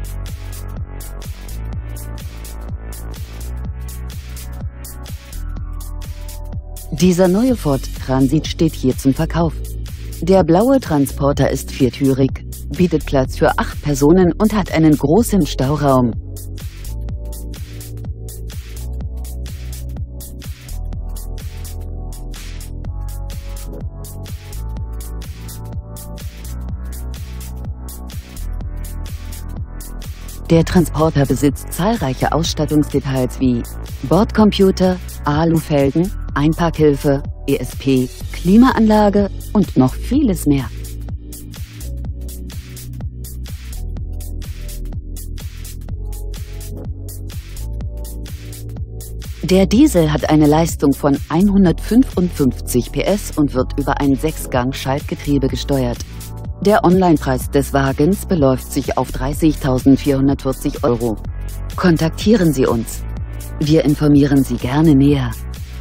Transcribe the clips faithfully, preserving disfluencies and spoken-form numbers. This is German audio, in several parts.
Dieser neue Ford Transit steht hier zum Verkauf. Der blaue Transporter ist viertürig, bietet Platz für acht Personen und hat einen großen Stauraum. Der Transporter besitzt zahlreiche Ausstattungsdetails wie Bordcomputer, Alufelgen, Einparkhilfe, E S P, Klimaanlage und noch vieles mehr. Der Diesel hat eine Leistung von hundertfünfundfünfzig P S und wird über ein Sechsgang-Schaltgetriebe gesteuert. Der Onlinepreis des Wagens beläuft sich auf dreißigtausendvierhundertvierzig Euro. Kontaktieren Sie uns. Wir informieren Sie gerne näher.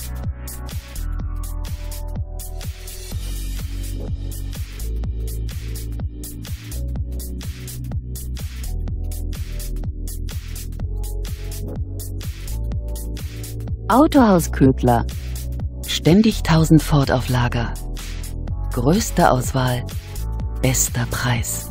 Autohaus Ködler. Ständig tausend Ford auf Lager. Größte Auswahl, bester Preis.